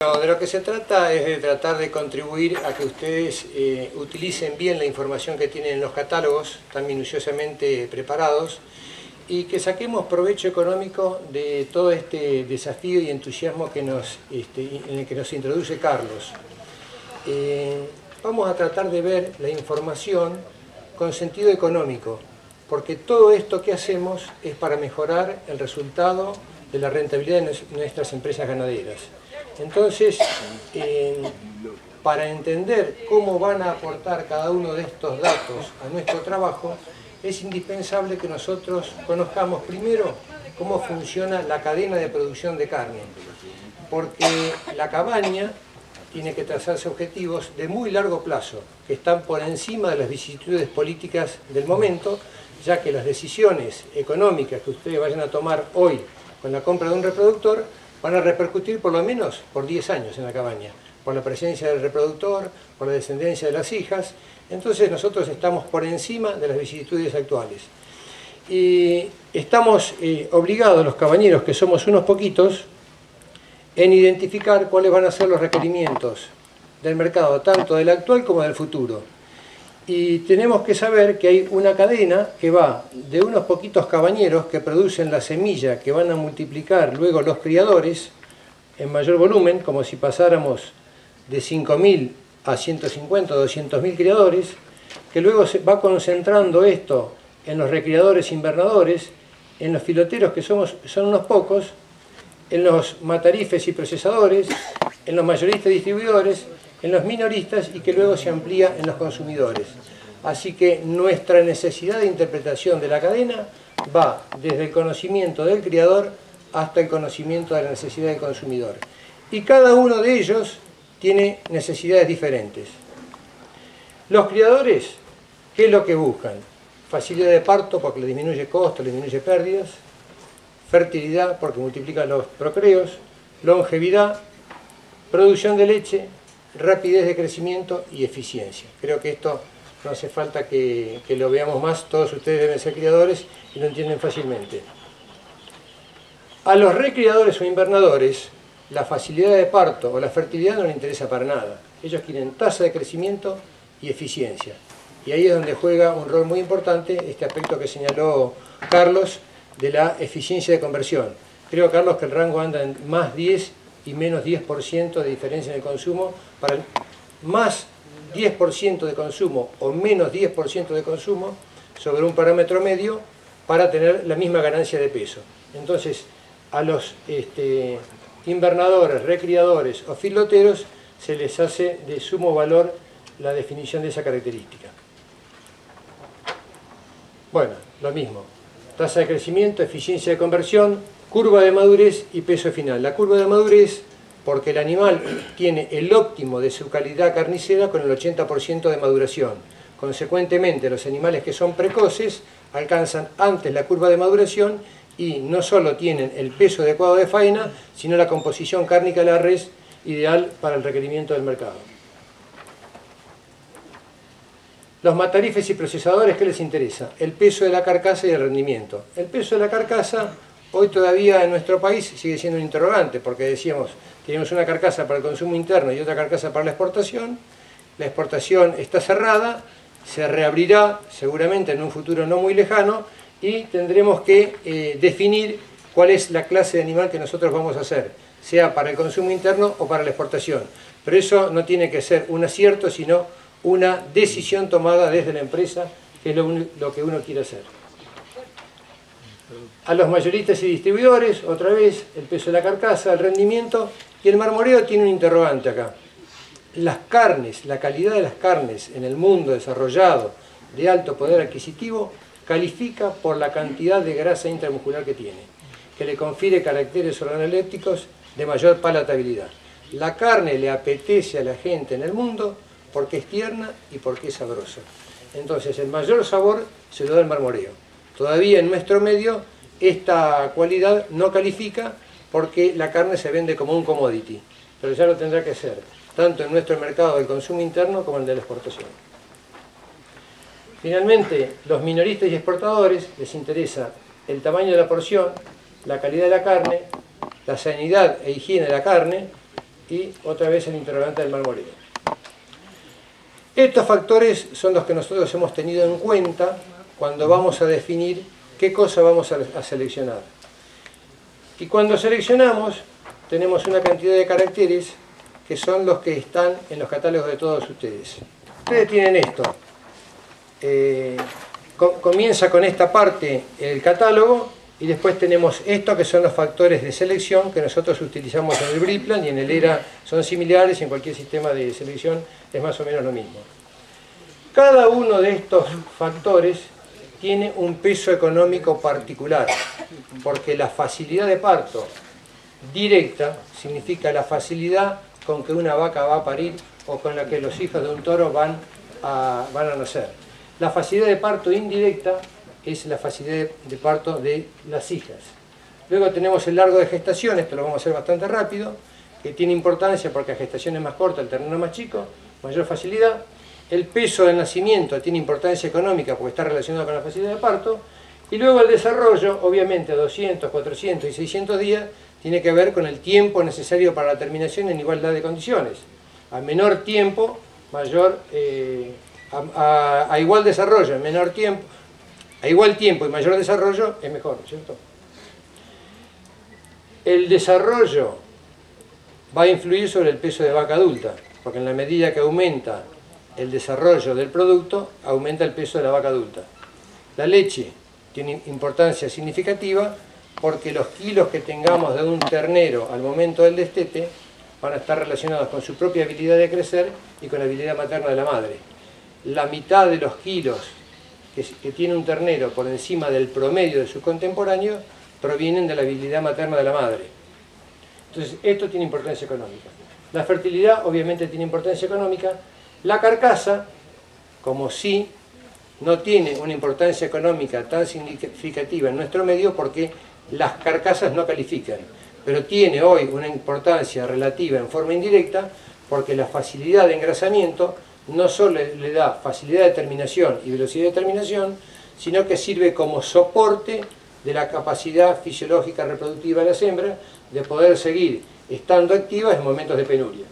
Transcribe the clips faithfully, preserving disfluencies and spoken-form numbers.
No, de lo que se trata es de tratar de contribuir a que ustedes eh, utilicen bien la información que tienen en los catálogos, tan minuciosamente preparados, y que saquemos provecho económico de todo este desafío y entusiasmo que nos, este, en el que nos introduce Carlos. Eh, vamos a tratar de ver la información con sentido económico, porque todo esto que hacemos es para mejorar el resultado de la rentabilidad de nuestras empresas ganaderas. Entonces, eh, para entender cómo van a aportar cada uno de estos datos a nuestro trabajo, es indispensable que nosotros conozcamos primero cómo funciona la cadena de producción de carne, porque la cabaña tiene que trazarse objetivos de muy largo plazo, que están por encima de las vicisitudes políticas del momento, ya que las decisiones económicas que ustedes vayan a tomar hoy con la compra de un reproductor van a repercutir por lo menos por diez años en la cabaña, por la presencia del reproductor, por la descendencia de las hijas. Entonces nosotros estamos por encima de las vicisitudes actuales. Y estamos eh, obligados, los cabañeros, que somos unos poquitos, en identificar cuáles van a ser los requerimientos del mercado, tanto del actual como del futuro. Y tenemos que saber que hay una cadena que va de unos poquitos cabañeros que producen la semilla que van a multiplicar luego los criadores en mayor volumen, como si pasáramos de cinco mil a ciento cincuenta o doscientos mil criadores, que luego se va concentrando esto en los recriadores invernadores, en los filoteros, que somos, son unos pocos, en los matarifes y procesadores, en los mayoristas y distribuidores, en los minoristas, y que luego se amplía en los consumidores. Así que nuestra necesidad de interpretación de la cadena va desde el conocimiento del criador hasta el conocimiento de la necesidad del consumidor. Y cada uno de ellos tiene necesidades diferentes. Los criadores, ¿qué es lo que buscan? Facilidad de parto, porque le disminuye costos, le disminuye pérdidas; fertilidad, porque multiplica los procreos; longevidad; producción de leche; rapidez de crecimiento y eficiencia. Creo que esto no hace falta que, que lo veamos más, todos ustedes deben ser criadores y lo entienden fácilmente. A los recriadores o invernadores, la facilidad de parto o la fertilidad no les interesa para nada. Ellos quieren tasa de crecimiento y eficiencia. Y ahí es donde juega un rol muy importante este aspecto que señaló Carlos de la eficiencia de conversión. Creo, Carlos, que el rango anda en más diez y menos diez por ciento de diferencia en el consumo, para el más diez por ciento de consumo o menos diez por ciento de consumo sobre un parámetro medio para tener la misma ganancia de peso. Entonces, a los este, invernadores, recriadores o filoteros se les hace de sumo valor la definición de esa característica. Bueno, lo mismo. Tasa de crecimiento, eficiencia de conversión, curva de madurez y peso final. La curva de madurez, porque el animal tiene el óptimo de su calidad carnicera con el ochenta por ciento de maduración. Consecuentemente, los animales que son precoces alcanzan antes la curva de maduración y no solo tienen el peso adecuado de faena, sino la composición cárnica de la res ideal para el requerimiento del mercado. Los matarifes y procesadores, ¿qué les interesa? El peso de la carcasa y el rendimiento. El peso de la carcasa, hoy todavía en nuestro país sigue siendo un interrogante, porque decíamos, tenemos una carcasa para el consumo interno y otra carcasa para la exportación. La exportación está cerrada, se reabrirá seguramente en un futuro no muy lejano, y tendremos que eh, definir cuál es la clase de animal que nosotros vamos a hacer, sea para el consumo interno o para la exportación. Pero eso no tiene que ser un acierto, sino una decisión tomada desde la empresa, que es lo, lo que uno quiere hacer. A los mayoristas y distribuidores, otra vez, el peso de la carcasa, el rendimiento, y el marmoreo tiene un interrogante acá. Las carnes, la calidad de las carnes en el mundo desarrollado de alto poder adquisitivo, califica por la cantidad de grasa intramuscular que tiene, que le confiere caracteres organolépticos de mayor palatabilidad. La carne le apetece a la gente en el mundo porque es tierna y porque es sabrosa. Entonces el mayor sabor se lo da el marmoreo. Todavía en nuestro medio esta cualidad no califica porque la carne se vende como un commodity, pero ya lo tendrá que hacer, tanto en nuestro mercado del consumo interno como en el de la exportación. Finalmente, los minoristas y exportadores les interesa el tamaño de la porción, la calidad de la carne, la sanidad e higiene de la carne, y otra vez el interrogante del marmoleo. Estos factores son los que nosotros hemos tenido en cuenta cuando vamos a definir qué cosa vamos a, a seleccionar. Y cuando seleccionamos, tenemos una cantidad de caracteres que son los que están en los catálogos de todos ustedes. Ustedes tienen esto. Eh, co comienza con esta parte el catálogo y después tenemos esto que son los factores de selección que nosotros utilizamos en el BRIPLAN y en el ERA son similares y en cualquier sistema de selección es más o menos lo mismo. Cada uno de estos factores tiene un peso económico particular, porque la facilidad de parto directa significa la facilidad con que una vaca va a parir o con la que los hijos de un toro van a, van a nacer. La facilidad de parto indirecta es la facilidad de parto de las hijas. Luego tenemos el largo de gestación, esto lo vamos a hacer bastante rápido, que tiene importancia porque la gestación es más corta, el terreno es más chico, mayor facilidad. El peso del nacimiento tiene importancia económica porque está relacionado con la facilidad de parto. Y luego el desarrollo, obviamente a doscientos, cuatrocientos y seiscientos días, tiene que ver con el tiempo necesario para la terminación en igualdad de condiciones. A menor tiempo, mayor, eh, a, a, a igual desarrollo, en menor tiempo, a igual tiempo y mayor desarrollo es mejor, ¿cierto? El desarrollo va a influir sobre el peso de vaca adulta, porque en la medida que aumenta el desarrollo del producto, aumenta el peso de la vaca adulta. La leche tiene importancia significativa porque los kilos que tengamos de un ternero al momento del destete van a estar relacionados con su propia habilidad de crecer y con la habilidad materna de la madre. La mitad de los kilos que, que tiene un ternero por encima del promedio de sus contemporáneos provienen de la habilidad materna de la madre. Entonces, esto tiene importancia económica. La fertilidad, obviamente, tiene importancia económica. La carcasa, como sí, no tiene una importancia económica tan significativa en nuestro medio porque las carcasas no califican, pero tiene hoy una importancia relativa en forma indirecta porque la facilidad de engrasamiento no solo le da facilidad de terminación y velocidad de terminación, sino que sirve como soporte de la capacidad fisiológica reproductiva de las hembras de poder seguir estando activas en momentos de penuria.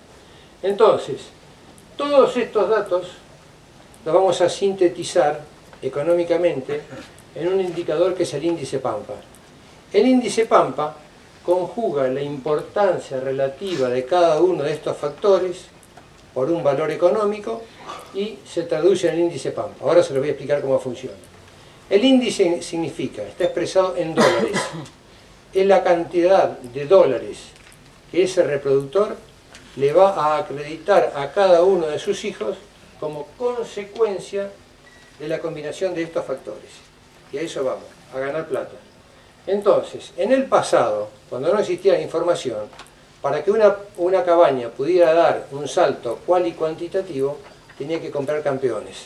Entonces, todos estos datos los vamos a sintetizar económicamente en un indicador que es el índice Pampa. El índice Pampa conjuga la importancia relativa de cada uno de estos factores por un valor económico y se traduce en el índice Pampa. Ahora se lo voy a explicar cómo funciona. El índice significa, está expresado en dólares, es la cantidad de dólares que ese reproductor le va a acreditar a cada uno de sus hijos como consecuencia de la combinación de estos factores. Y a eso vamos, a ganar plata. Entonces, en el pasado, cuando no existía la información, para que una, una cabaña pudiera dar un salto cual y cuantitativo, tenía que comprar campeones.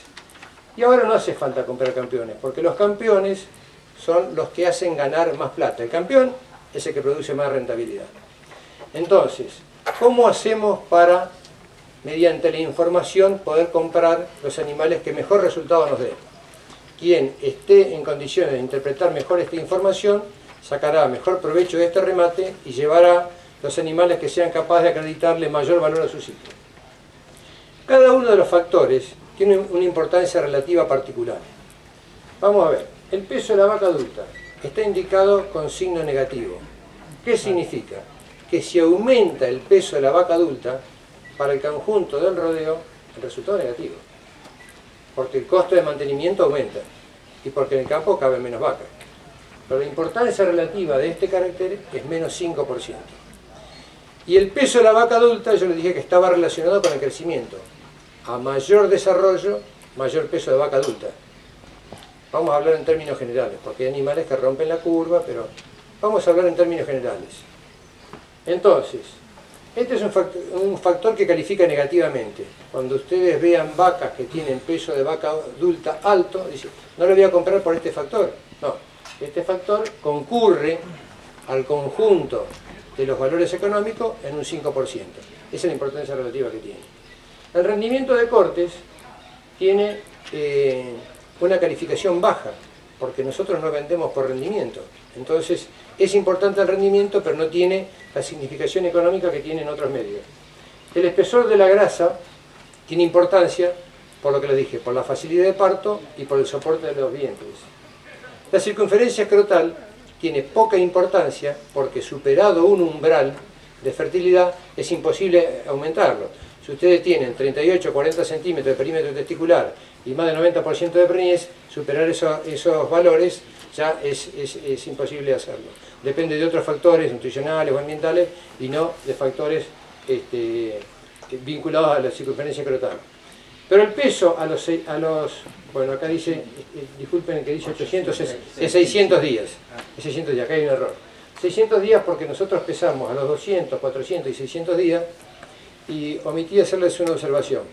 Y ahora no hace falta comprar campeones, porque los campeones son los que hacen ganar más plata. El campeón es el que produce más rentabilidad. Entonces, ¿cómo hacemos para, mediante la información, poder comprar los animales que mejor resultado nos den? Quien esté en condiciones de interpretar mejor esta información, sacará mejor provecho de este remate y llevará los animales que sean capaces de acreditarle mayor valor a su sitio. Cada uno de los factores tiene una importancia relativa particular. Vamos a ver, el peso de la vaca adulta está indicado con signo negativo. ¿Qué significa? Que si aumenta el peso de la vaca adulta, para el conjunto del rodeo, el resultado es negativo. Porque el costo de mantenimiento aumenta y porque en el campo caben menos vacas. Pero la importancia relativa de este carácter es menos cinco por ciento. Y el peso de la vaca adulta, yo les dije que estaba relacionado con el crecimiento. A mayor desarrollo, mayor peso de vaca adulta. Vamos a hablar en términos generales, porque hay animales que rompen la curva, pero vamos a hablar en términos generales. Entonces, este es un factor, un factor que califica negativamente. Cuando ustedes vean vacas que tienen peso de vaca adulta alto, dicen, no lo voy a comprar por este factor. No, este factor concurre al conjunto de los valores económicos en un cinco por ciento. Esa es la importancia relativa que tiene. El rendimiento de cortes tiene eh, una calificación baja, porque nosotros no vendemos por rendimiento. Entonces, es importante el rendimiento, pero no tiene la significación económica que tienen otros medios. El espesor de la grasa tiene importancia, por lo que les dije, por la facilidad de parto y por el soporte de los vientres. La circunferencia escrotal tiene poca importancia porque superado un umbral de fertilidad es imposible aumentarlo. Si ustedes tienen treinta y ocho a cuarenta centímetros de perímetro testicular y más del noventa por ciento de preñez, superar eso, esos valores ya es, es, es imposible hacerlo. Depende de otros factores nutricionales o ambientales y no de factores este, vinculados a la circunferencia escrotal. Pero el peso a los, a los bueno, acá dice, eh, disculpen que dice ochocientos, es, es seiscientos días. Es seiscientos días, acá hay un error. seiscientos días porque nosotros pesamos a los doscientos, cuatrocientos y seiscientos días, y omití hacerles una observación.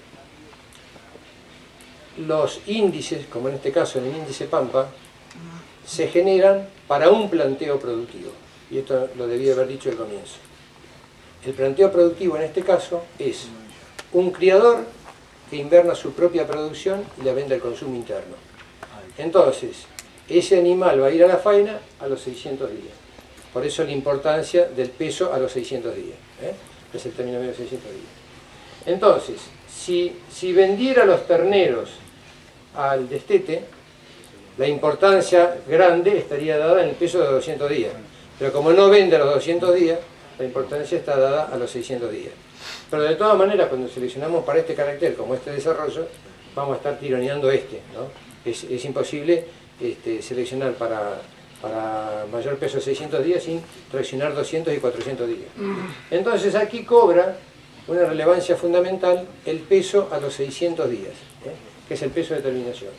Los índices, como en este caso en el índice Pampa, se generan para un planteo productivo. Y esto lo debí haber dicho al comienzo. El planteo productivo en este caso es un criador que inverna su propia producción y la vende al consumo interno. Entonces, ese animal va a ir a la faena a los seiscientos días. Por eso la importancia del peso a los seiscientos días. ¿eh? Es el término medio de seiscientos días. Entonces, si, si vendiera los terneros al destete, la importancia grande estaría dada en el peso de doscientos días. Pero como no vende a los doscientos días, la importancia está dada a los seiscientos días. Pero de todas maneras, cuando seleccionamos para este carácter, como este desarrollo, vamos a estar tironeando este, ¿no? Es, es imposible este, seleccionar para, para mayor peso de seiscientos días sin traccionar doscientos y cuatrocientos días. Entonces aquí cobra una relevancia fundamental el peso a los seiscientos días, ¿eh? que es el peso de terminación.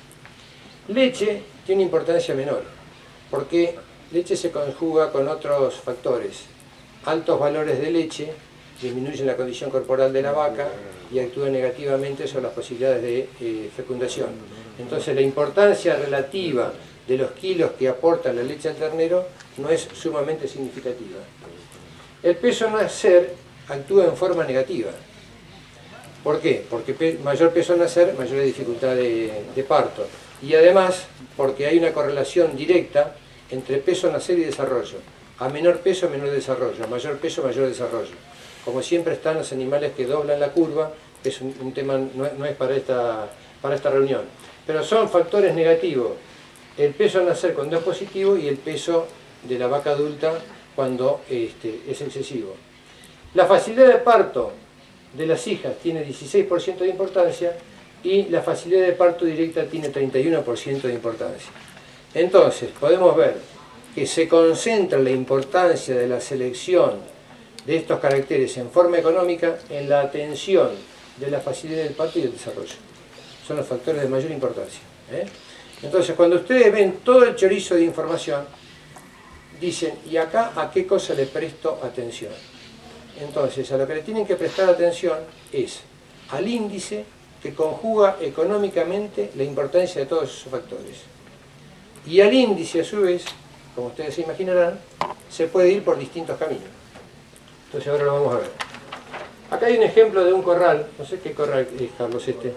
Leche tiene importancia menor, porque leche se conjuga con otros factores. Altos valores de leche disminuyen la condición corporal de la vaca y actúan negativamente sobre las posibilidades de eh, fecundación. Entonces la importancia relativa de los kilos que aporta la leche al ternero no es sumamente significativa. El peso al nacer actúa en forma negativa. ¿Por qué? Porque pe mayor peso al nacer, mayor dificultad de, de parto. Y además, porque hay una correlación directa entre peso al nacer y desarrollo. A menor peso, menor desarrollo. A mayor peso, mayor desarrollo. Como siempre están los animales que doblan la curva, que es un, un tema, no, no es para esta, para esta reunión. Pero son factores negativos. El peso al nacer cuando es positivo y el peso de la vaca adulta cuando este, es excesivo. La facilidad de parto de las hijas tiene dieciséis por ciento de importancia y la facilidad de parto directa tiene treinta y uno por ciento de importancia. Entonces, podemos ver que se concentra la importancia de la selección de estos caracteres en forma económica en la atención de la facilidad del parto y del desarrollo. Son los factores de mayor importancia. ¿eh? Entonces, cuando ustedes ven todo el chorizo de información, dicen, ¿y acá a qué cosa le presto atención? Entonces, a lo que le tienen que prestar atención es al índice que conjuga económicamente la importancia de todos esos factores. Y al índice, a su vez, como ustedes se imaginarán, se puede ir por distintos caminos. Entonces ahora lo vamos a ver. Acá hay un ejemplo de un corral. No sé qué corral es, Carlos, este.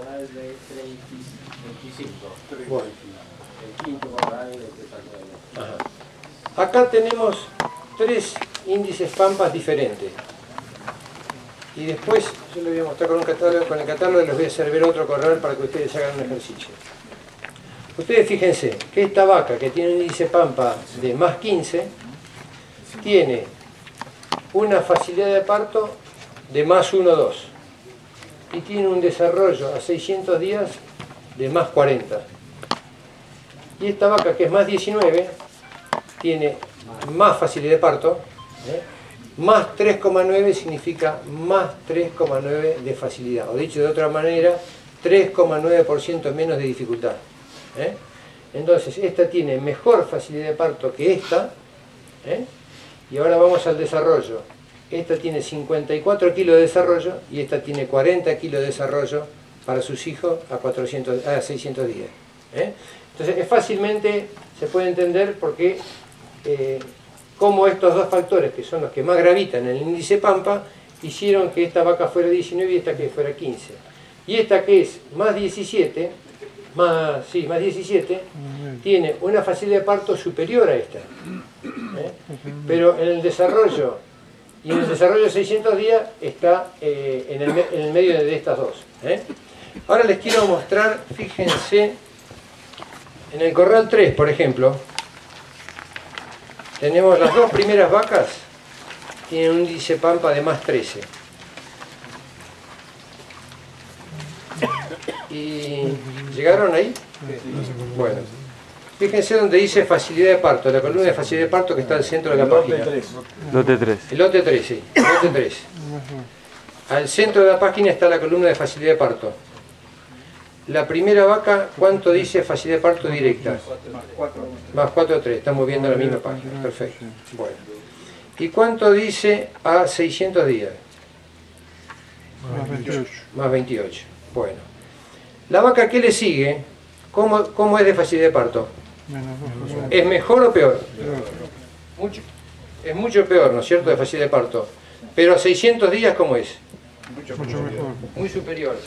Bueno. Ajá. Acá tenemos tres índices Pampas diferentes. Y después yo les voy a mostrar con, un catálogo, con el catálogo y les voy a hacer ver otro corral para que ustedes hagan un ejercicio. Ustedes fíjense que esta vaca que tiene un índice Pampa de más quince tiene una facilidad de parto de más uno coma dos y tiene un desarrollo a seiscientos días de más cuarenta. Y esta vaca que es más diecinueve tiene más facilidad de parto, ¿eh? Más tres coma nueve significa más tres coma nueve de facilidad, o dicho de otra manera, tres coma nueve por ciento menos de dificultad. ¿eh? Entonces esta tiene mejor facilidad de parto que esta, ¿eh? Y ahora vamos al desarrollo. Esta tiene cincuenta y cuatro kilos de desarrollo y esta tiene cuarenta kilos de desarrollo para sus hijos a, cuatrocientos, a seiscientos días. ¿eh? Entonces es fácilmente se puede entender por qué eh, cómo estos dos factores, que son los que más gravitan en el índice Pampa, hicieron que esta vaca fuera diecinueve y esta que fuera quince. Y esta que es más diecisiete, más, sí, más diecisiete, tiene una facilidad de parto superior a esta. ¿eh? Pero en el desarrollo, y en el desarrollo de seiscientos días está eh, en, el, en el medio de estas dos. ¿eh? Ahora les quiero mostrar, fíjense, en el corral tres, por ejemplo, tenemos las dos primeras vacas, tienen un índice Pampa de más trece. ¿Y llegaron ahí? Bueno, fíjense donde dice facilidad de parto, la columna de facilidad de parto que está al centro de la página. Lote tres. El lote tres, sí, el lote tres. Al centro de la página está la columna de facilidad de parto. La primera vaca, ¿cuánto dice facilidad de parto directa? Más cuatro tres, estamos viendo la misma página, perfecto. Bueno. ¿Y cuánto dice a seiscientos días? Más veintiocho. Más veintiocho. Bueno. La vaca que le sigue, ¿cómo, cómo es de facilidad de parto? ¿Es mejor o peor? Mucho. Es mucho peor, ¿no es cierto?, de facilidad de parto. Pero a seiscientos días, ¿cómo es? Mucho mejor. Muy superior.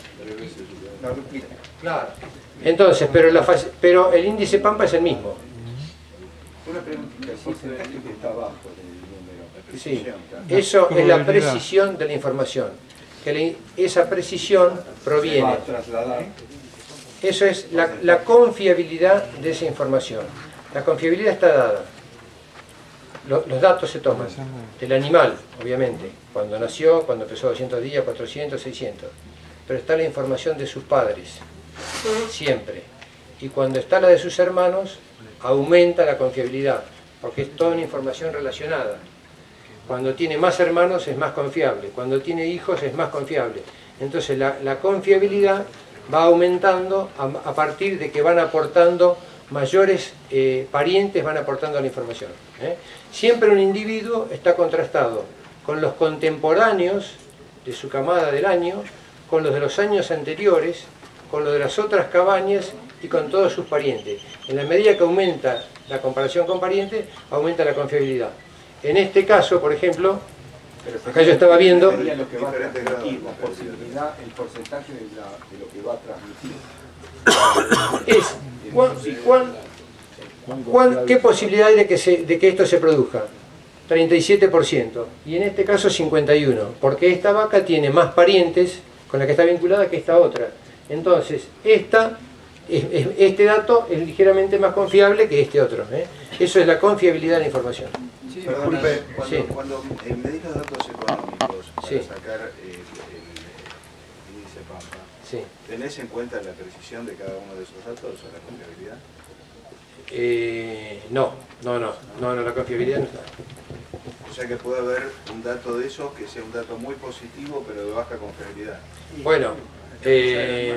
Claro. Entonces, pero, la faci- pero el índice Pampa es el mismo. Una preguntita, el porcentaje que está abajo del número. Sí. Eso es la precisión de la información. Que le- esa precisión Va proviene. a trasladar. Eso es la, la confiabilidad de esa información. La confiabilidad está dada. Lo- los datos se toman del animal, obviamente, cuando nació, cuando empezó doscientos días, cuatrocientos, seiscientos. Pero está la información de sus padres, siempre. Y cuando está la de sus hermanos, aumenta la confiabilidad, porque es toda una información relacionada. Cuando tiene más hermanos es más confiable, cuando tiene hijos es más confiable. Entonces la, la confiabilidad va aumentando a, a partir de que van aportando mayores eh, parientes, van aportando la información. ¿eh? Siempre un individuo está contrastado con los contemporáneos de su camada del año, con los de los años anteriores, con los de las otras cabañas y con todos sus parientes. En la medida que aumenta la comparación con parientes, aumenta la confiabilidad. En este caso, por ejemplo, acá yo estaba viendo... Sería lo que va a transmitir, la posibilidad, el porcentaje de, la, de lo que va a transmitir. es ¿cuán, cuán, cuán, ¿qué posibilidad hay de que, se, de que esto se produzca? treinta y siete por ciento. Y en este caso cincuenta y uno por ciento. Porque esta vaca tiene más parientes con la que está vinculada que esta otra. Entonces, esta, es, es, este dato es ligeramente más confiable que este otro. ¿eh? Eso es la confiabilidad de la información. Sí, disculpe, cuando, Sí. cuando eh, medís los datos económicos para Sí. sacar el, el, el índice Pampa, Sí. ¿tenés en cuenta la precisión de cada uno de esos datos o la confiabilidad? Eh, no, no, no, no, no, la confiabilidad no está. O sea que puede haber un dato de esos que sea un dato muy positivo pero de baja confiabilidad. Bueno, eh,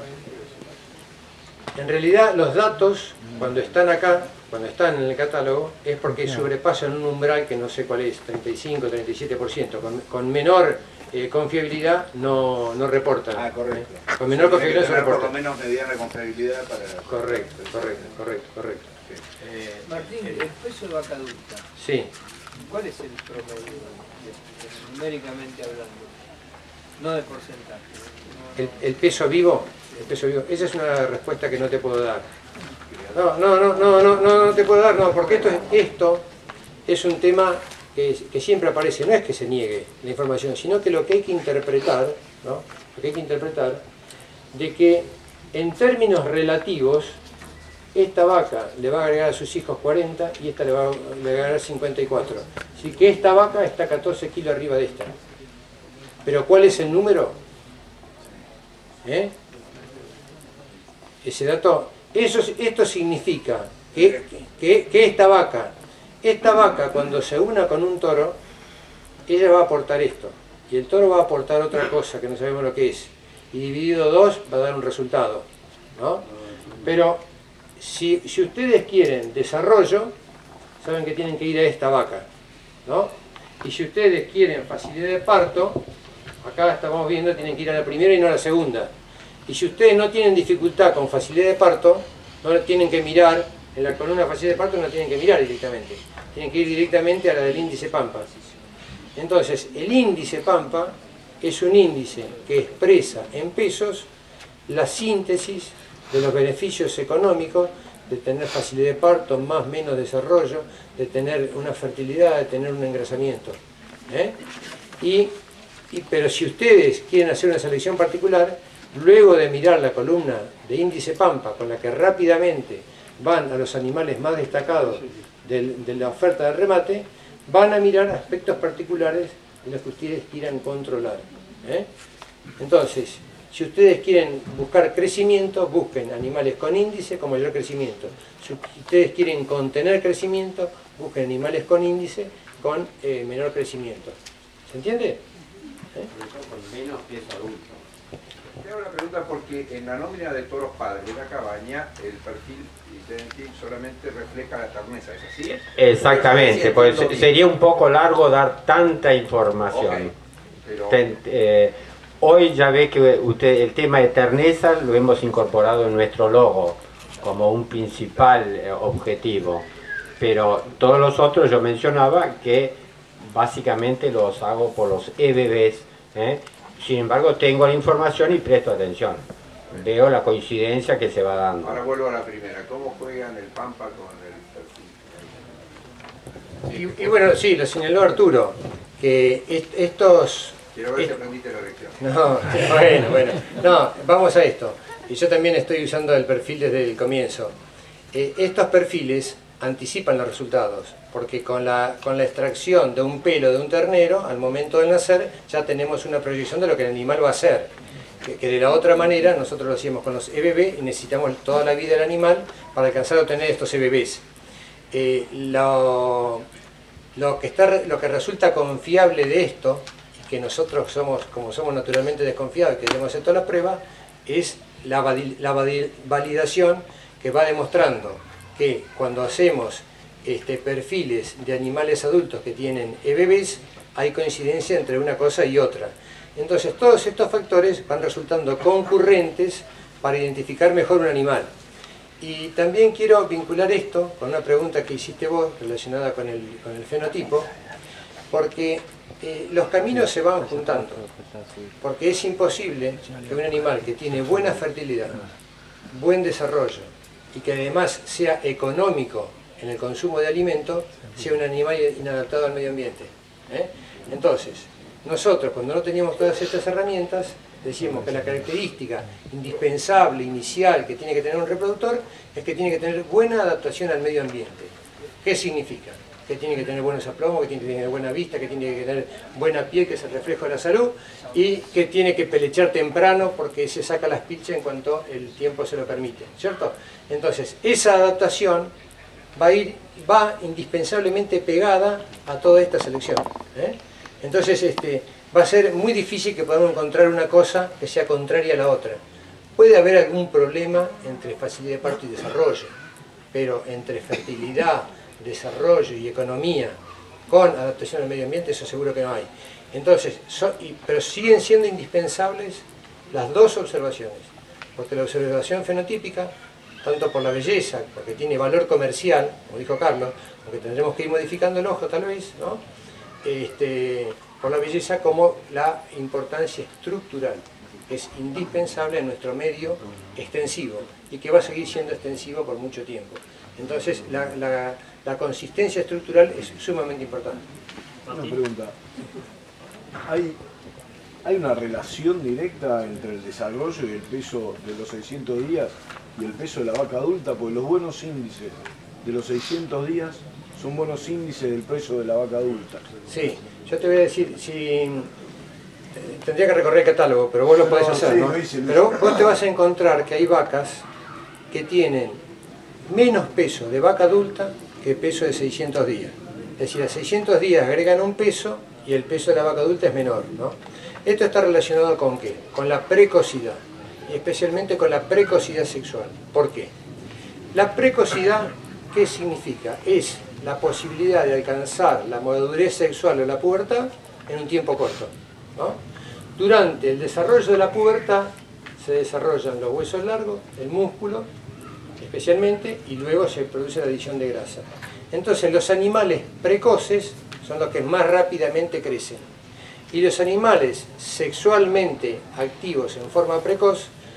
en realidad los datos, cuando están acá, cuando están en el catálogo, es porque sobrepasan un umbral que no sé cuál es, treinta y cinco, treinta y siete por ciento. Con, con menor eh, confiabilidad no, no reportan. Ah, correcto. ¿eh? Con menor Tiene que confiabilidad se tener por lo reportan. menos mediana confiabilidad para... Correcto, correcto, correcto, correcto. Eh, Martín, el peso de vaca adulta, Sí. ¿cuál es el promedio, de- de- numéricamente hablando? No de porcentaje. No, El, el peso vivo, el peso vivo, esa es una respuesta que no te puedo dar. No, no, no, no, no, no, no te puedo dar, no, porque esto es, esto es un tema que, que siempre aparece, no es que se niegue la información, sino que lo que hay que interpretar, ¿no? Lo que hay que interpretar, de que en términos relativos, esta vaca le va a agregar a sus hijos cuarenta y esta le va a agregar cincuenta y cuatro. Así que esta vaca está catorce kilos arriba de esta. Pero ¿cuál es el número? ¿Eh? Ese dato, eso, esto significa que, que, que esta vaca, esta vaca cuando se una con un toro, ella va a aportar esto. Y el toro va a aportar otra cosa que no sabemos lo que es. Y dividido dos va a dar un resultado, ¿no? Pero si, si ustedes quieren desarrollo, saben que tienen que ir a esta vaca, ¿no? Y si ustedes quieren facilidad de parto, acá estamos viendo, tienen que ir a la primera y no a la segunda. Y si ustedes no tienen dificultad con facilidad de parto, no tienen que mirar, en la columna de facilidad de parto no tienen que mirar directamente, tienen que ir directamente a la del índice Pampa. Entonces, el índice Pampa es un índice que expresa en pesos la síntesis de los beneficios económicos de tener facilidad de parto, más o menos desarrollo, de tener una fertilidad, de tener un engrasamiento. ¿eh? Y, y, pero si ustedes quieren hacer una selección particular, luego de mirar la columna de índice Pampa, con la que rápidamente van a los animales más destacados del, de la oferta del remate, van a mirar aspectos particulares de los que ustedes quieran controlar. ¿eh? Entonces, si ustedes quieren buscar crecimiento, busquen animales con índice con mayor crecimiento. Si ustedes quieren contener crecimiento, busquen animales con índice con eh, menor crecimiento. ¿Se entiende? ¿Eh? Con menos peso adulto. Te hago la pregunta porque en la nómina de toros padres de la cabaña, el perfil identity solamente refleja la terneza, ¿es así? Exactamente, pues sería un poco largo dar tanta información. Okay, pero... Ten, eh, hoy ya ve que usted el tema de terneza lo hemos incorporado en nuestro logo como un principal eh, objetivo, pero todos los otros yo mencionaba que básicamente los hago por los E B Bs, ¿eh? Sin embargo tengo la información y presto atención, veo la coincidencia que se va dando. Ahora vuelvo a la primera, ¿cómo juegan el Pampa con el perfil? Y, y bueno, sí, lo señaló Arturo, que est estos... Quiero ver si aprendiste la lección. No, bueno, bueno. No, vamos a esto. Y yo también estoy usando el perfil desde el comienzo. Eh, estos perfiles anticipan los resultados, porque con la, con la extracción de un pelo de un ternero, al momento de nacer, ya tenemos una proyección de lo que el animal va a hacer. Que, que de la otra manera, nosotros lo hacíamos con los E B B y necesitamos toda la vida del animal para alcanzar a obtener estos E B Bs. Eh, lo, lo, que está, lo que resulta confiable de esto, que nosotros somos, como somos naturalmente desconfiados y queremos hacer todas las pruebas, es la, la validación que va demostrando que cuando hacemos este, perfiles de animales adultos que tienen E B Bs, hay coincidencia entre una cosa y otra. Entonces todos estos factores van resultando concurrentes para identificar mejor un animal. Y también quiero vincular esto con una pregunta que hiciste vos relacionada con el, con el fenotipo, porque eh, los caminos se van juntando, porque es imposible que un animal que tiene buena fertilidad, buen desarrollo y que además sea económico en el consumo de alimento, sea un animal inadaptado al medio ambiente. ¿eh? Entonces, nosotros cuando no teníamos todas estas herramientas, decimos que la característica indispensable, inicial, que tiene que tener un reproductor, es que tiene que tener buena adaptación al medio ambiente. ¿Qué significa? Que tiene que tener buenos aplomos, que tiene que tener buena vista, que tiene que tener buena piel, que es el reflejo de la salud, y que tiene que pelechar temprano porque se saca las pilchas en cuanto el tiempo se lo permite, ¿cierto? Entonces, esa adaptación va a ir, va indispensablemente pegada a toda esta selección. ¿eh? Entonces, este, va a ser muy difícil que podamos encontrar una cosa que sea contraria a la otra. Puede haber algún problema entre facilidad de parto y desarrollo, pero entre fertilidad, desarrollo y economía con adaptación al medio ambiente, eso seguro que no hay. Entonces, so, y, pero siguen siendo indispensables las dos observaciones, porque la observación fenotípica, tanto por la belleza, porque tiene valor comercial, como dijo Carlos, aunque tendremos que ir modificando el ojo tal vez, ¿no? Este, por la belleza, como la importancia estructural, que es indispensable en nuestro medio extensivo y que va a seguir siendo extensivo por mucho tiempo. Entonces, la, la, la consistencia estructural es sumamente importante. Una pregunta. ¿Hay, ¿Hay una relación directa entre el desarrollo y el peso de los seiscientos días y el peso de la vaca adulta? Porque los buenos índices de los seiscientos días son buenos índices del peso de la vaca adulta. Sí, yo te voy a decir, si tendría que recorrer el catálogo, pero vos lo podés hacer, sí, ¿no? lo hice, lo Pero hice. vos te vas a encontrar que hay vacas que tienen menos peso de vaca adulta que peso de seiscientos días. Es decir, a seiscientos días agregan un peso y el peso de la vaca adulta es menor, ¿no? Esto está relacionado con ¿qué? Con la precocidad, y especialmente con la precocidad sexual. ¿Por qué? La precocidad, ¿qué significa? Es la posibilidad de alcanzar la madurez sexual o la pubertad en un tiempo corto, ¿no? Durante el desarrollo de la pubertad se desarrollan los huesos largos, el músculo especialmente, y luego se produce la adición de grasa. Entonces los animales precoces son los que más rápidamente crecen, y los animales sexualmente activos en forma precoz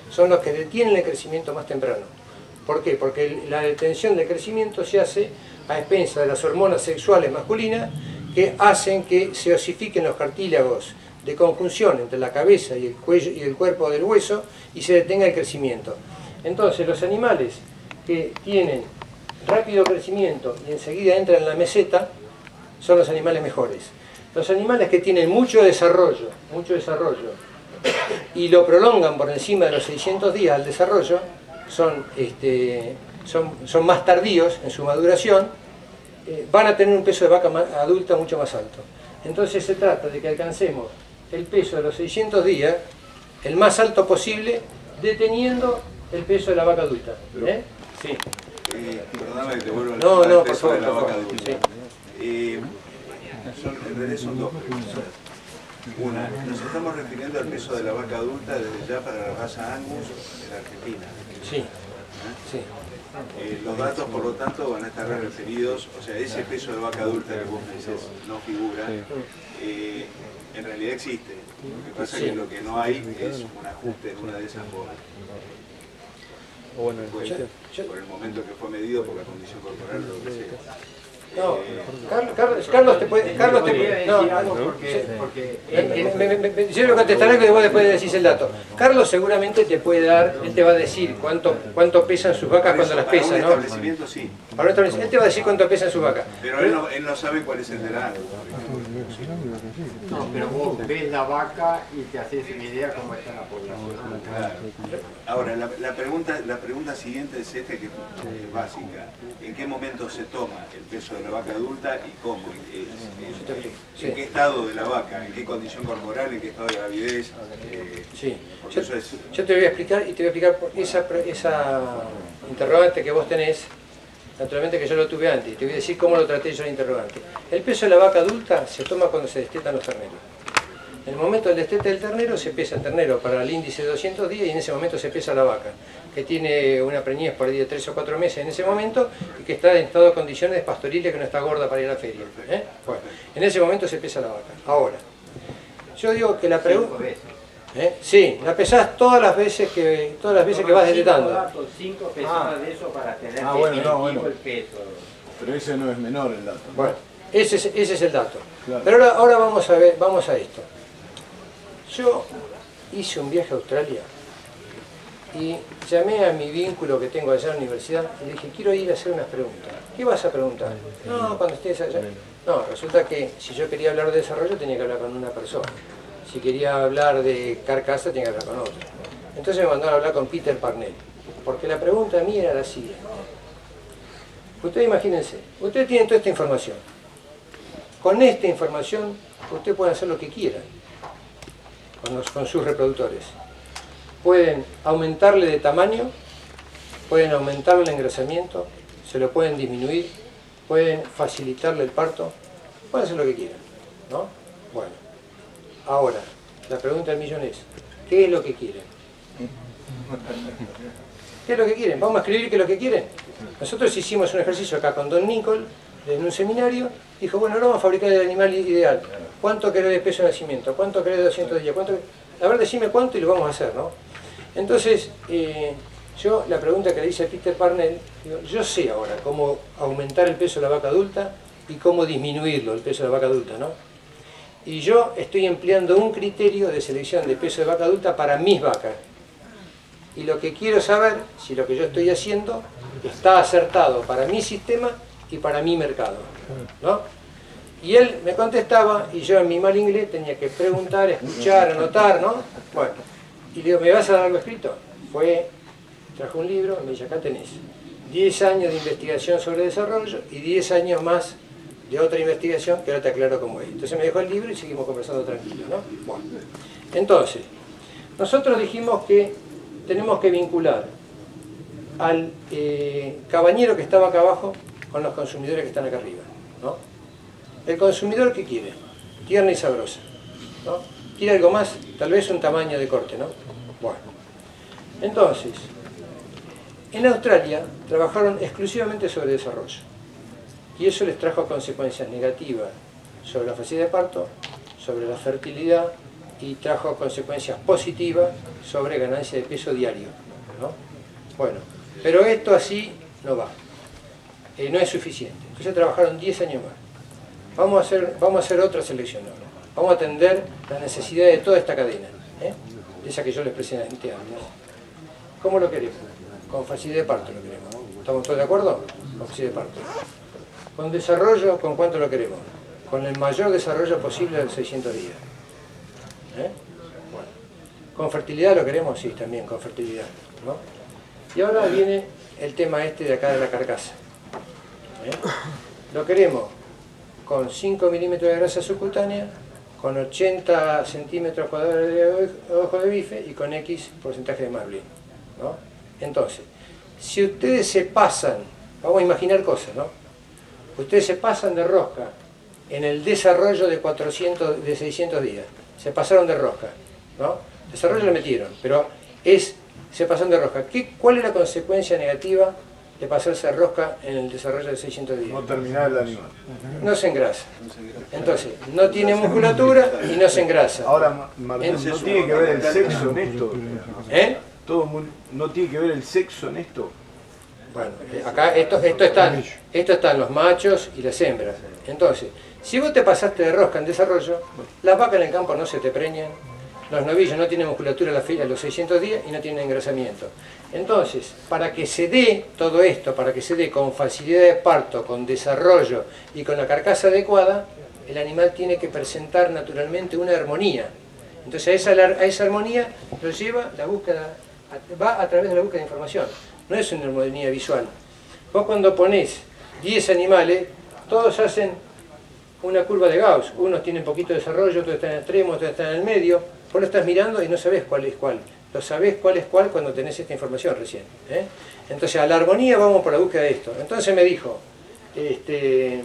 son los que detienen el crecimiento más temprano. ¿Por qué? Porque la detención del crecimiento se hace a expensas de las hormonas sexuales masculinas que hacen que se osifiquen los cartílagos de conjunción entre la cabeza y el cuello y el cuerpo del hueso y se detenga el crecimiento. Entonces los animales que tienen rápido crecimiento y enseguida entran en la meseta son los animales mejores. Los animales que tienen mucho desarrollo, mucho desarrollo y lo prolongan por encima de los seiscientos días al desarrollo, son, este, son, son más tardíos en su maduración, eh, van a tener un peso de vaca más, adulta mucho más alto. Entonces se trata de que alcancemos el peso de los seiscientos días, el más alto posible, deteniendo el peso de la vaca adulta. ¿Eh? Sí. Eh, perdóname que te vuelvo al No, no, por peso favor, de la por vaca favor. adulta. Sí. Eh, son, en realidad son dos preguntas. Una, nos estamos refiriendo al peso de la vaca adulta desde ya para la raza Angus en la Argentina. Sí. ¿Eh? Sí. Eh, los datos, por lo tanto, van a estar referidos, o sea, ese peso de vaca adulta que vos me dices no figura, eh, en realidad existe. Lo que pasa es que lo que no hay es un ajuste en una de esas por, por, por el momento que fue medido, por la condición corporal, lo que sea. No, Carlos, Carlos, Carlos te puede... Carlos te puede no, algo no, porque, sí. porque Eh, me, me, me, yo le contestaré que vos después decís el dato. Carlos seguramente te puede dar, él te va a decir cuánto, cuánto pesan sus vacas cuando las pesa, para ¿no? un establecimiento sí, Para un establecimiento, él te va a decir cuánto pesan sus vacas. pero él no, él no sabe cuál es el del Angus. no, pero vos ves la vaca y te haces una idea cómo está la población. Claro. Ahora, la, la, pregunta, la pregunta siguiente es esta, que es básica. ¿En qué momento se toma el peso de la vaca adulta y cómo? ¿En, en, en qué estado de la vaca? ¿En qué condición corporal? ¿En qué estado de gravidez? Eh, Sí. porque Yo, eso es, yo te voy a explicar y te voy a explicar por esa, esa interrogante que vos tenés, naturalmente que yo lo tuve antes, y te voy a decir cómo lo traté yo el interrogante. El peso de la vaca adulta se toma cuando se destetan los terneros. En el momento del destete del ternero se pesa el ternero para el índice de doscientos días y en ese momento se pesa la vaca, que tiene una preñez por ahí de tres o cuatro meses en ese momento y que está en estado de condiciones pastoriles, que no está gorda para ir a la feria. ¿Eh? Bueno, en ese momento se pesa la vaca. Ahora, yo digo que la pregunta... ¿Eh? Sí, la pesás todas las veces que todas las veces que vas destetando. Cinco pesadas de eso para tener Ah, bueno, no, bueno. el peso. Pero ese no es menor el dato. Bueno, ese es, ese es el dato. Claro. Pero ahora, ahora vamos a ver, vamos a esto. Yo hice un viaje a Australia y llamé a mi vínculo que tengo allá en la universidad y le dije, quiero ir a hacer unas preguntas. ¿Qué vas a preguntar? No, cuando estés allá. No, resulta que si yo quería hablar de desarrollo tenía que hablar con una persona. Si quería hablar de carcasa tenía que hablar con otra. Entonces me mandaron a hablar con Peter Parnell. Porque la pregunta mía era la siguiente. Ustedes imagínense, ustedes tienen toda esta información. Con esta información ustedes pueden hacer lo que quieran con, los, con sus reproductores. Pueden aumentarle de tamaño, pueden aumentarle el engrasamiento, se lo pueden disminuir, pueden facilitarle el parto, pueden hacer lo que quieran, ¿no? Bueno, ahora, la pregunta del millón es, ¿qué es lo que quieren? ¿Qué es lo que quieren? Vamos a escribir qué es lo que quieren. Nosotros hicimos un ejercicio acá con Don Nicol, en un seminario, dijo, bueno, ahora vamos a fabricar el animal ideal. ¿Cuánto querés de peso de nacimiento? ¿Cuánto querés de doscientos días? ¿Cuánto... A ver, decime cuánto y lo vamos a hacer, ¿no? Entonces, eh, yo, la pregunta que le hice a Peter Parnell, digo, yo sé ahora cómo aumentar el peso de la vaca adulta y cómo disminuirlo, el peso de la vaca adulta, ¿no? Y yo estoy empleando un criterio de selección de peso de vaca adulta para mis vacas. Y lo que quiero saber, si lo que yo estoy haciendo está acertado para mi sistema y para mi mercado, ¿no? Y él me contestaba, y yo en mi mal inglés tenía que preguntar, escuchar, anotar, ¿no? Bueno, y le digo, ¿me vas a dar algo escrito? Fue, trajo un libro, me dice, acá tenés diez años de investigación sobre desarrollo y diez años más de otra investigación que ahora te aclaro cómo es. Entonces me dejó el libro y seguimos conversando tranquilos, ¿no? Bueno, entonces, nosotros dijimos que tenemos que vincular al eh, cabañero que estaba acá abajo con los consumidores que están acá arriba, ¿no? El consumidor, ¿qué quiere? Tierna y sabrosa, ¿no? ¿Quiere algo más? Tal vez un tamaño de corte, ¿no? Bueno, entonces, en Australia trabajaron exclusivamente sobre desarrollo y eso les trajo consecuencias negativas sobre la facilidad de parto, sobre la fertilidad y trajo consecuencias positivas sobre ganancia de peso diario, ¿no? Bueno, pero esto así no va, eh, no es suficiente. Entonces trabajaron diez años más. Vamos a hacer, vamos a hacer otra selección ahora. Vamos a atender la necesidad de toda esta cadena, ¿eh? Esa que yo les presenté antes. ¿Cómo lo queremos? Con facilidad de parto lo queremos. ¿Estamos todos de acuerdo? Con facilidad de parto. Con desarrollo, ¿con cuánto lo queremos? Con el mayor desarrollo posible de los seiscientos días. ¿Eh? Bueno. ¿Con fertilidad lo queremos? Sí, también con fertilidad, ¿no? Y ahora viene el tema este de acá de la carcasa. ¿Eh? Lo queremos con cinco milímetros de grasa subcutánea, con ochenta centímetros cuadrados de ojo de bife y con X porcentaje de marblin, ¿no? Entonces, si ustedes se pasan, vamos a imaginar cosas, ¿no? Ustedes se pasan de rosca en el desarrollo de, cuatrocientos, de seiscientos días, se pasaron de rosca, ¿no? Desarrollo lo metieron, pero es, se pasaron de rosca. ¿Qué, ¿Cuál es la consecuencia negativa de pasarse de rosca en el desarrollo de seiscientos días? No terminar el animal. No se engrasa. Entonces, no tiene musculatura y no se engrasa. Ahora, Martín, ¿no tiene que ver el sexo en esto? ¿Eh? Todo muy, ¿No tiene que ver el sexo en esto? Bueno, acá esto, esto, están, esto están los machos y las hembras. Entonces, si vos te pasaste de rosca en desarrollo, las vacas en el campo no se te preñan, los novillos no tienen musculatura a los seiscientos días y no tienen engrasamiento. Entonces, para que se dé todo esto, para que se dé con facilidad de parto, con desarrollo y con la carcasa adecuada, el animal tiene que presentar naturalmente una armonía. Entonces a esa, a esa armonía lo lleva la búsqueda, va a través de la búsqueda de información. No es una armonía visual. Vos cuando ponés diez animales, todos hacen una curva de Gauss. Unos tienen poquito desarrollo, otros están en el extremo, otros están en el medio. Vos lo estás mirando y no sabés cuál es cuál. Lo sabés cuál es cuál cuando tenés esta información recién, ¿eh? Entonces a la armonía vamos por la búsqueda de esto. Entonces me dijo este,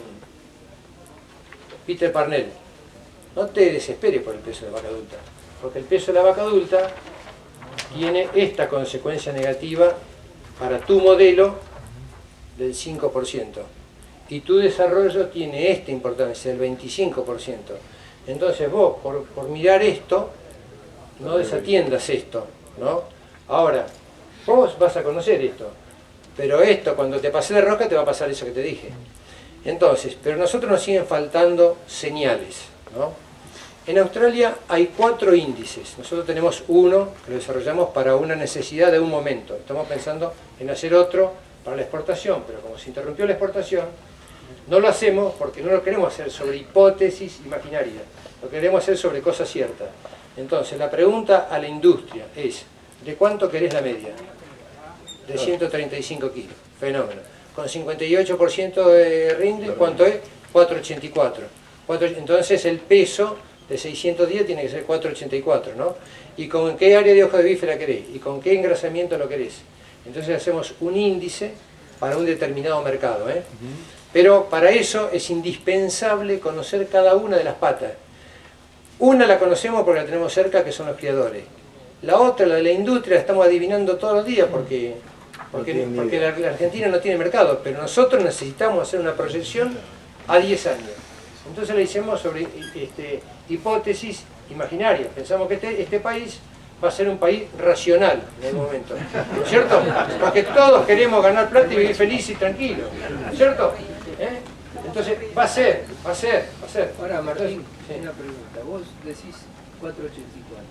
Peter Parnell, no te desesperes por el peso de la vaca adulta, porque el peso de la vaca adulta tiene esta consecuencia negativa para tu modelo del cinco por ciento y tu desarrollo tiene esta importancia del veinticinco por ciento. Entonces vos, por, por mirar esto, no desatiendas esto, ¿no? Ahora, vos vas a conocer esto, pero esto, cuando te pase de rosca, te va a pasar eso que te dije. Entonces, pero a nosotros nos siguen faltando señales, ¿no? En Australia hay cuatro índices. Nosotros tenemos uno que lo desarrollamos para una necesidad de un momento. Estamos pensando en hacer otro para la exportación, pero como se interrumpió la exportación, no lo hacemos porque no lo queremos hacer sobre hipótesis imaginarias, lo queremos hacer sobre cosas ciertas. Entonces, la pregunta a la industria es, ¿de cuánto querés la media? De ciento treinta y cinco kilos. Fenómeno. Con cincuenta y ocho por ciento de rinde, ¿cuánto es? cuatrocientos ochenta y cuatro. Entonces, el peso de seiscientos días tiene que ser cuatrocientos ochenta y cuatro, ¿no? ¿Y con qué área de hoja de bife la querés? ¿Y con qué engrasamiento lo querés? Entonces, hacemos un índice para un determinado mercado, ¿eh? Pero para eso es indispensable conocer cada una de las patas. Una la conocemos porque la tenemos cerca, que son los criadores. La otra, la de la industria, la estamos adivinando todos los días porque, porque, porque la, la Argentina no tiene mercado, pero nosotros necesitamos hacer una proyección a diez años. Entonces la hicimos sobre este, hipótesis imaginarias. Pensamos que este, este país va a ser un país racional en el momento, ¿no es cierto? Porque todos queremos ganar plata y vivir feliz y tranquilo, ¿no es cierto? ¿Eh? Entonces va a ser, va a ser, va a ser. Ahora, Martín, Sí. una pregunta. Vos decís cuatrocientos ochenta y cuatro.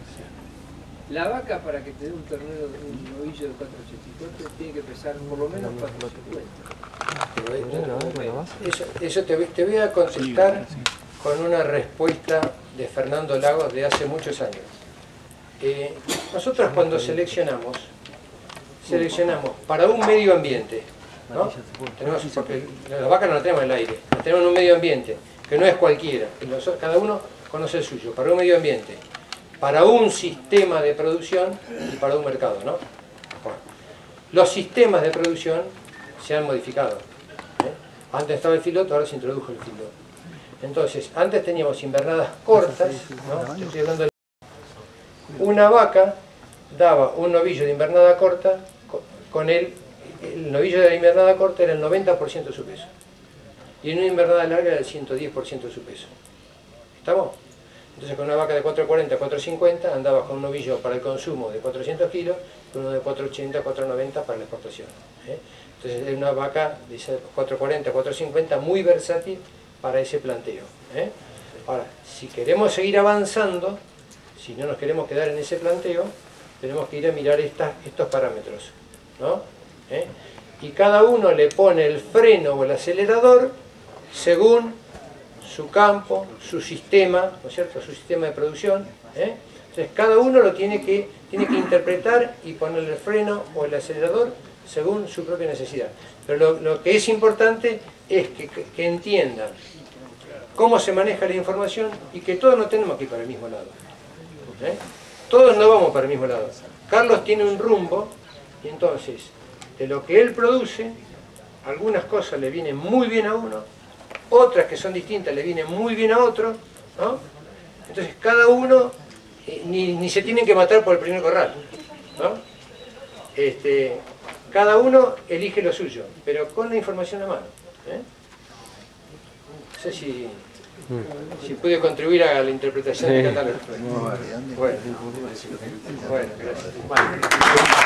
La vaca, para que te dé un ternero, un novillo de cuatrocientos ochenta y cuatro, tiene que pesar por lo menos cuatrocientos cincuenta. Eso, eso te, te voy a contestar con una respuesta de Fernando Lagos de hace muchos años. Eh, nosotros cuando seleccionamos, seleccionamos para un medio ambiente, ¿no? Tenemos, porque la vaca no la tenemos en el aire, la tenemos en un medio ambiente, que no es cualquiera, cada uno conoce el suyo, para un medio ambiente, para un sistema de producción y para un mercado, ¿no? Bueno, los sistemas de producción se han modificado, ¿eh? Antes estaba el filoto, ahora se introdujo el filoto. Entonces, antes teníamos invernadas cortas, ¿no? Estoy hablando de... Una vaca daba un novillo de invernada corta, con el, el novillo de la invernada corta era el noventa por ciento de su peso. Y en una invernada larga era el ciento diez por ciento de su peso. ¿Estamos? Entonces con una vaca de cuatro cuarenta, cuatro cincuenta andaba con un novillo para el consumo de cuatrocientos kilos, con uno de cuatro ochenta, cuatro noventa para la exportación. ¿eh? Entonces es una vaca de cuatro cuarenta, cuatro cincuenta muy versátil para ese planteo. ¿eh? Ahora, si queremos seguir avanzando, si no nos queremos quedar en ese planteo, tenemos que ir a mirar estas, estos parámetros, ¿no? ¿Eh? Y cada uno le pone el freno o el acelerador según su campo, su sistema, ¿no es cierto? Su sistema de producción. ¿eh? Entonces cada uno lo tiene que, tiene que interpretar y ponerle el freno o el acelerador según su propia necesidad. Pero lo, lo que es importante es que, que, que entiendan cómo se maneja la información y que todos no tenemos que ir para el mismo lado. ¿eh? Todos no vamos para el mismo lado. Carlos tiene un rumbo y entonces de lo que él produce, algunas cosas le vienen muy bien a uno, otras que son distintas le vienen muy bien a otro, ¿no? Entonces cada uno eh, ni, ni se tienen que matar por el primer corral, ¿no? Este, cada uno elige lo suyo, pero con la información a mano. ¿eh? No sé si, si pude contribuir a la interpretación sí. del catálogo. Bueno, bueno, gracias.